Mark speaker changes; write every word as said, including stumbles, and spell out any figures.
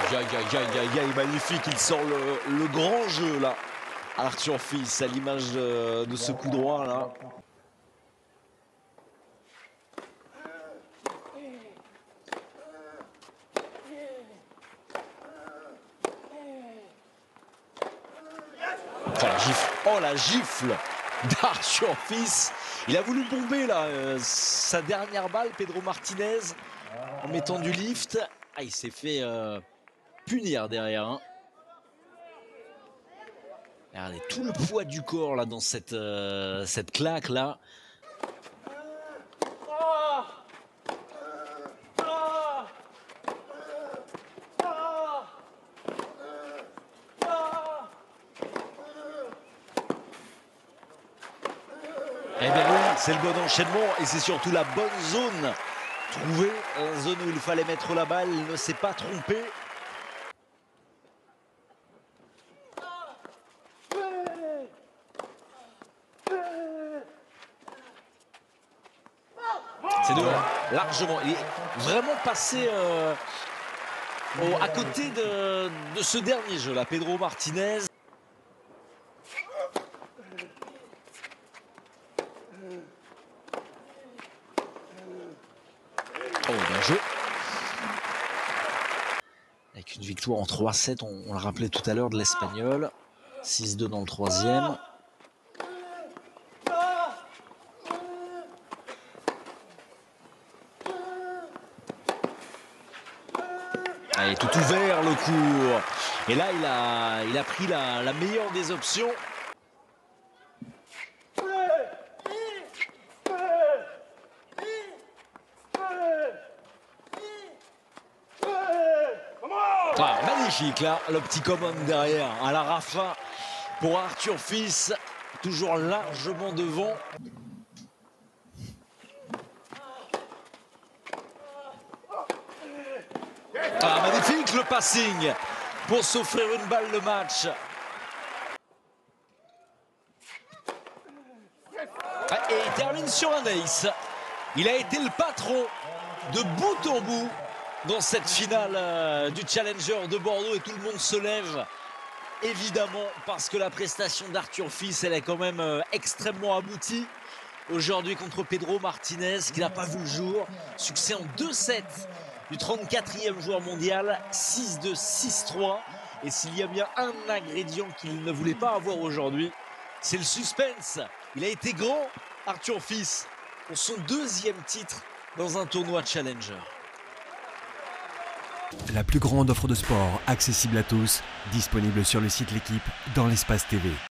Speaker 1: aïe, aïe, aïe, aïe, aïe, magnifique. Il sort le, le grand jeu, là. Arthur Fils, à l'image de, de ce coup droit, là. Oh, la gifle, oh, la gifle d'Arthur Fils. Il a voulu bomber, là, euh, sa dernière balle, Pedro Martinez, en mettant du lift. Ah, il s'est fait euh, punir derrière. Hein. Regardez tout le poids du corps là dans cette, euh, cette claque là. Eh bien oui, c'est le bon enchaînement et c'est surtout la bonne zone. Trouver une zone où il fallait mettre la balle, il ne s'est pas trompé. C'est dehors, largement. Il est vraiment passé euh, au, à côté de, de ce dernier jeu là, Pedro Martinez. Oh, bien joué. Avec une victoire en trois sept, on, on le rappelait tout à l'heure, de l'Espagnol. six deux dans le troisième. Allez, tout ouvert le cours. Et là, il a, il a pris la, la meilleure des options. Ah, magnifique là, le petit commande derrière à la Rafa pour Arthur Fils, toujours largement devant. Ah, magnifique le passing pour s'offrir une balle de match. Et il termine sur un ace. Il a été le patron de bout en bout dans cette finale euh, du Challenger de Bordeaux et tout le monde se lève évidemment parce que la prestation d'Arthur Fils elle est quand même euh, extrêmement aboutie aujourd'hui contre Pedro Martinez qui n'a pas vu le jour. Succès en deux sept du trente-quatrième joueur mondial, six deux, six trois. Et s'il y a bien un ingrédient qu'il ne voulait pas avoir aujourd'hui, c'est le suspense. Il a été grand, Arthur Fils, pour son deuxième titre dans un tournoi Challenger.
Speaker 2: La plus grande offre de sport accessible à tous, disponible sur le site L'Équipe dans l'espace T V.